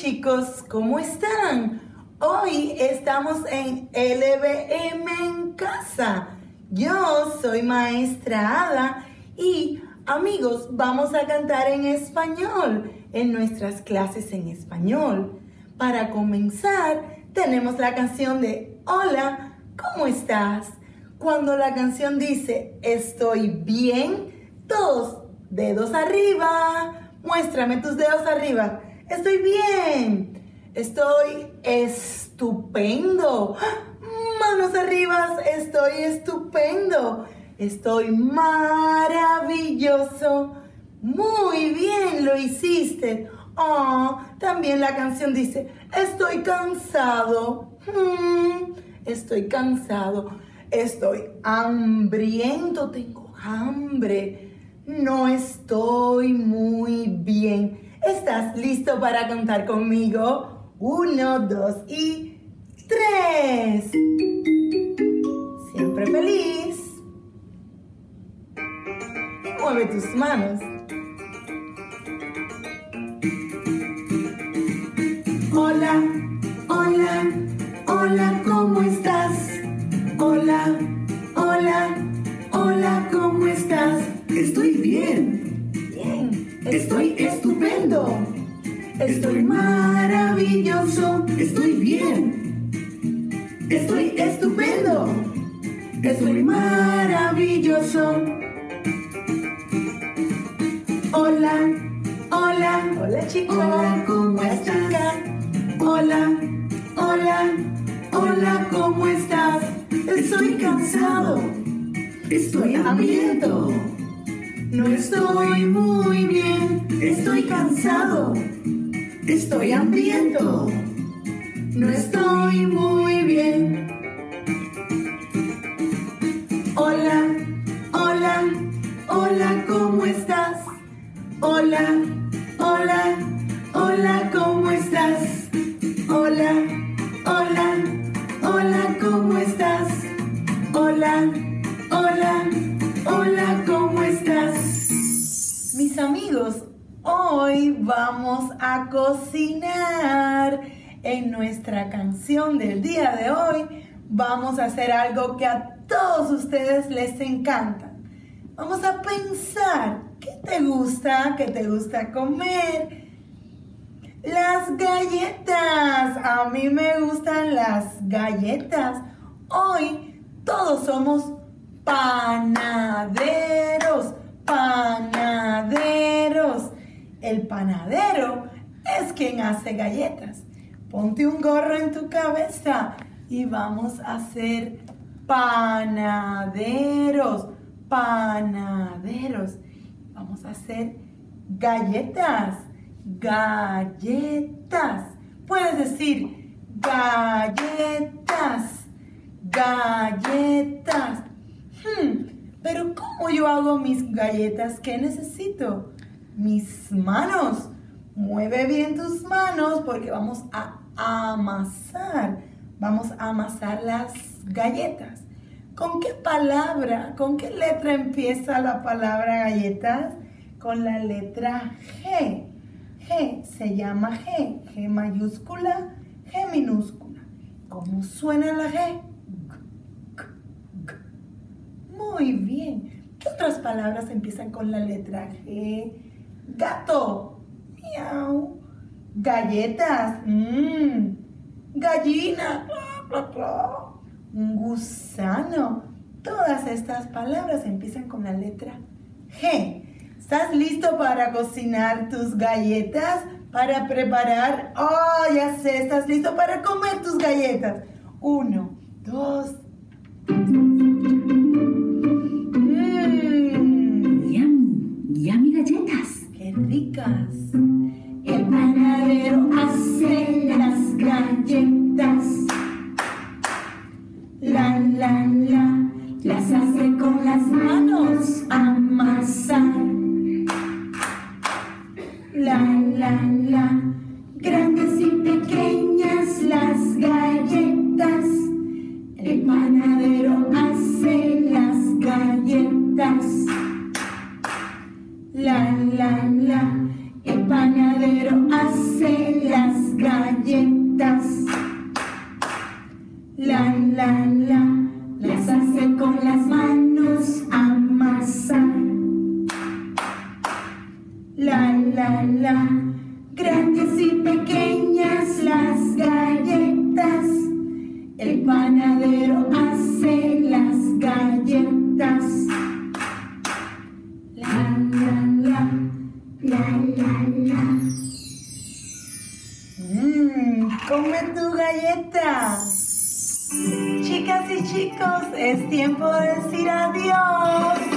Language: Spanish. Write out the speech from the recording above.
chicos, ¿cómo están? Hoy estamos en LBM en casa. Yo soy maestra Ada y amigos, vamos a cantar en español en nuestras clases en español. Para comenzar, tenemos la canción de Hola, ¿cómo estás? Cuando la canción dice estoy bien, todos dedos arriba, muéstrame tus dedos arriba. Estoy bien, estoy estupendo. Manos arriba, estoy estupendo. Estoy maravilloso. Muy bien, lo hiciste. Oh, también la canción dice, estoy cansado. Estoy cansado. Estoy hambriento, tengo hambre. No estoy muy bien. ¿Estás listo para cantar conmigo? 1, 2 y 3. Siempre feliz. Mueve tus manos. Hola, hola, hola, ¿cómo estás? Hola, hola, hola, ¿cómo estás? Estoy bien. Bien. Estoy estupendo. Estoy maravilloso. Estoy bien. Estoy estupendo. Estoy maravilloso. Hola, hola, hola chicos. Hola, ¿cómo Hola, estás? chica. Hola, hola, hola, ¿cómo estás? Estoy cansado. Estoy hambriento. No estoy muy bien. Estoy cansado. Estoy hambriento. No estoy muy bien. Hola, hola, hola, ¿cómo estás? Hola, hola, hola, ¿cómo estás? Hola, hola, hola, ¿cómo estás? Hola, hola, hola, ¿cómo estás? Mis amigos, hoy vamos a cocinar. En nuestra canción del día de hoy vamos a hacer algo que a todos ustedes les encanta. Vamos a pensar, ¿qué te gusta comer? Las galletas. A mí me gustan las galletas. Hoy todos somos panaderos. Panaderos. El panadero es quien hace galletas. Ponte un gorro en tu cabeza y vamos a ser panaderos. Panaderos. Vamos a hacer galletas. Galletas. Puedes decir galletas. Galletas. Pero ¿cómo yo hago mis galletas? ¿Qué necesito? Mis manos. Mueve bien tus manos porque vamos a amasar. Vamos a amasar las galletas. ¿Con qué palabra, con qué letra empieza la palabra galletas? Con la letra G. G se llama G. G mayúscula, G minúscula. ¿Cómo suena la G? Muy bien. ¿Qué otras palabras empiezan con la letra G? Gato. Miau. Galletas. Gallina. Un gusano. Todas estas palabras empiezan con la letra G. ¿Estás listo para cocinar tus galletas? Para preparar. Oh, ya sé, ¿estás listo para comer tus galletas? 1, 2. Yummy galletas. ¡Qué ricas! El panadero hace las galletas. La, las hace con las manos amasar. La, grandes y pequeñas las galletas. El panadero hace las galletas. La, el panadero hace las la. Grandes y pequeñas las galletas. El panadero hace las galletas. La, la, la. Come tu galleta. Chicas y chicos, es tiempo de decir adiós.